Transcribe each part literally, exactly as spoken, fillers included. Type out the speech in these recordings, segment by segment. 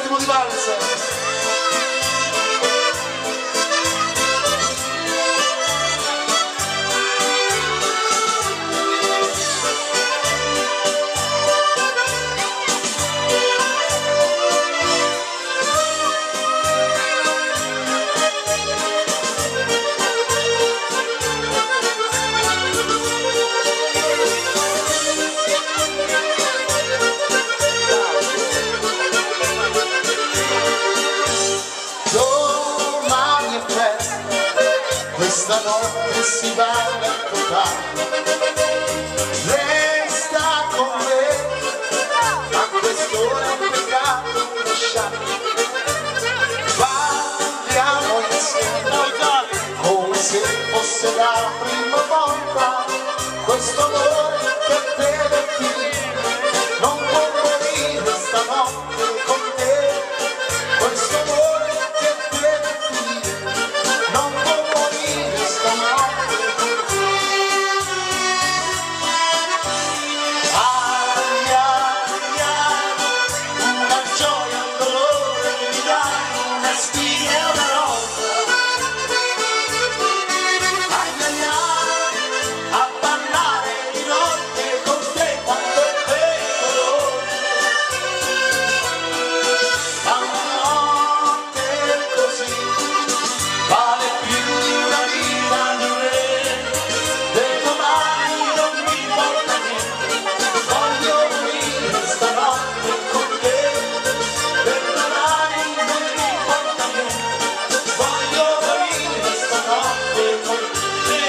attimo di valsa. Questa notte si va a raccontare, resta con me, a quest'ora è un peccato lasciarmi. Parliamo insieme, come se fosse la prima volta, questo amore che deve finire, non può morire stanotte con te, questo amore che deve finire, non può morire stanotte con te. Ai ai ai, una gioia, un dolore, mi dai una spina e una rosa. Ai ai ai, a ballare di notte con te quando è pericoloso. Ma una notte così vale più di una vita di un re. Del domani non mi importa niente, voglio morire stanotte con te. Del domani non mi importa niente, voglio morire stanotte con te.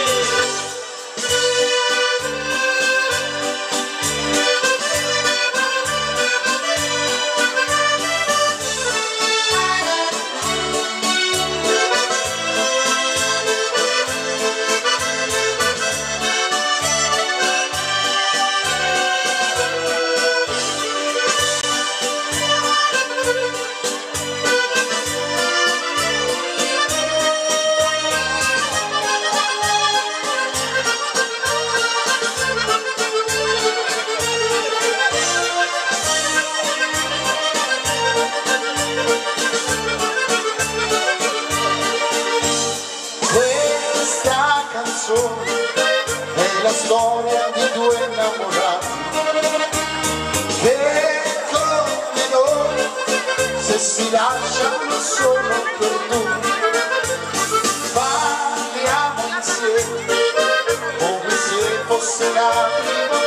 Questa canzone è la storia di due innamorati che come noi, se si lasciano, sono perduti. Parliamo insieme come se fosse la prima